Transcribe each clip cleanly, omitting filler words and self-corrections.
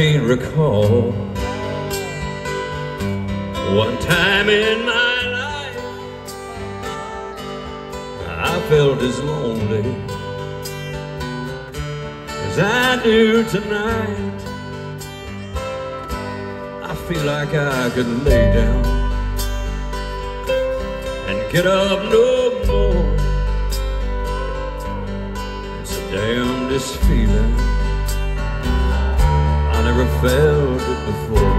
can't recall one time in my life I felt as lonely as I do tonight. I feel like I could lay down and get up no more. It's the damnedest feeling, I never felt it before.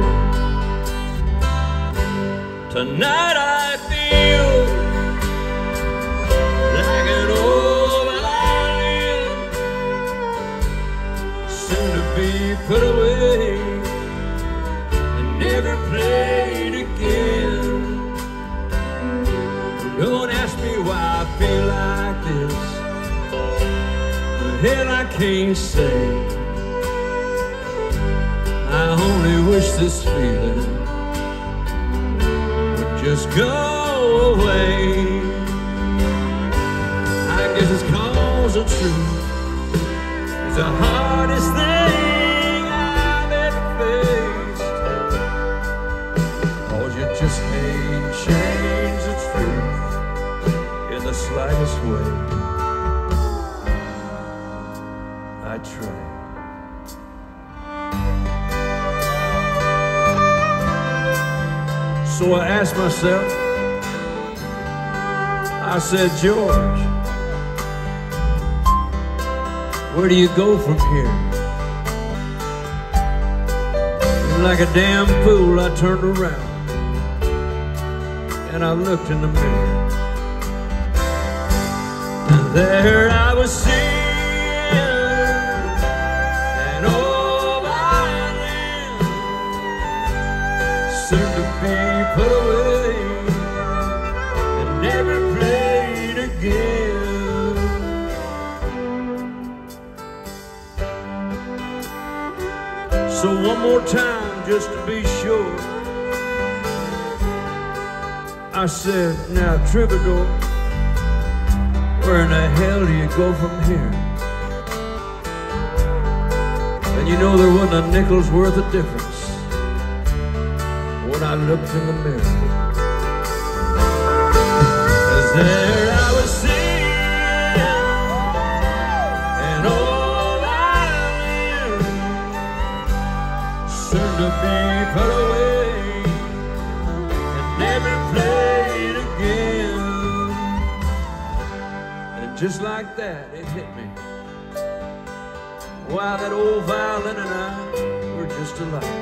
Tonight I feel like an old violin, soon to be put away and never played again. Don't ask me why I feel like this, hell I can't say. I only wish this feeling would just go away. I guess it's 'cause the truth is the hardest thing I've ever faced. 'Cause you just can't change the truth in the slightest way. I try. So I asked myself, I said, George, where do you go from here? And like a damn fool, I turned around and I looked in the mirror, and there I was seeing an old violin, soon to be put away and never played again. So one more time, just to be sure, I said, now Troubadour, where in the hell do you go from here? And you know there wasn't a nickel's worth of difference when I looked in the mirror. 'Cause there I was seeing an old violin, soon to be put away and never played again. And just like that, it hit me. Why, that old violin and I were just alike.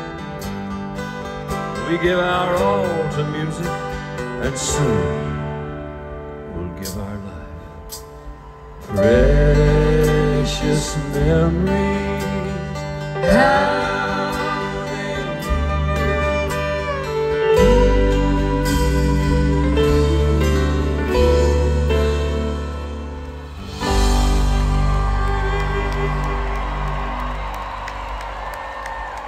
We give our all to music, and soon we'll give our life. Precious memories.